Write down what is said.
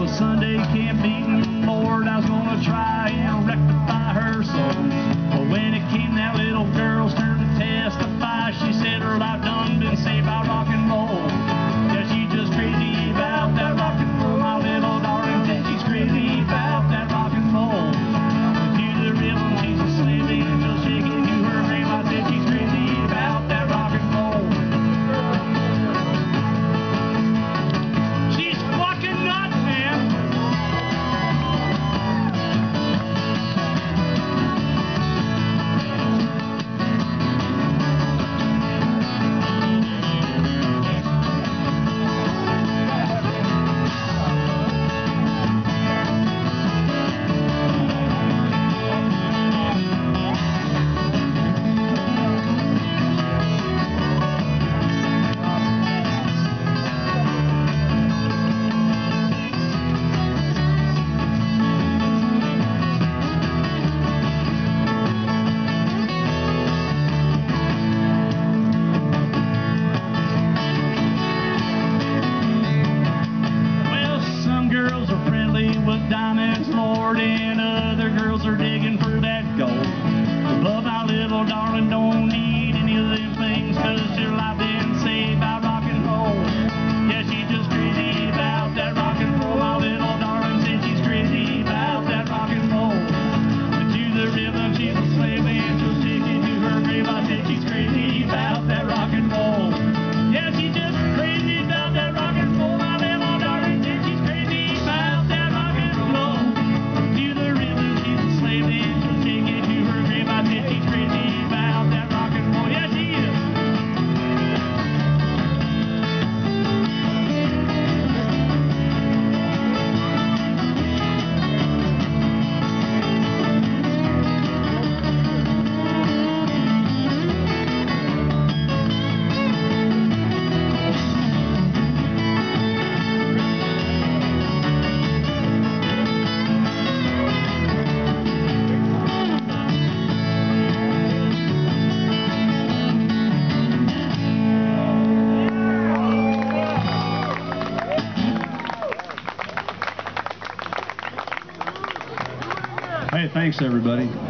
Sunday camp meeting, Lord, I was gonna try and rectify her soul. But when it came, that little girl's turn to testify. She said her life done been saved by rock and roll. Yeah, she just crazy about that rock and roll. My little darling said she's crazy about that rock and roll. To the rhythm, she's a slave angel shaking to her grave. I said she's crazy about that rock and roll. She's fucking nuts, man. With diamonds, Lord, and other girls are digging for that gold. But my little darling don't need any of them things, 'cause her life been saved by rock and roll. Yeah, she's just crazy about that rock and roll. My little darling said she's crazy about that rock and roll. But to the rhythm, she's a slave angel sticking to her grave. I said she's crazy about that rock and roll. Yeah, she's just crazy about that rock and roll. My little darling said she's crazy about that. Hey, thanks everybody.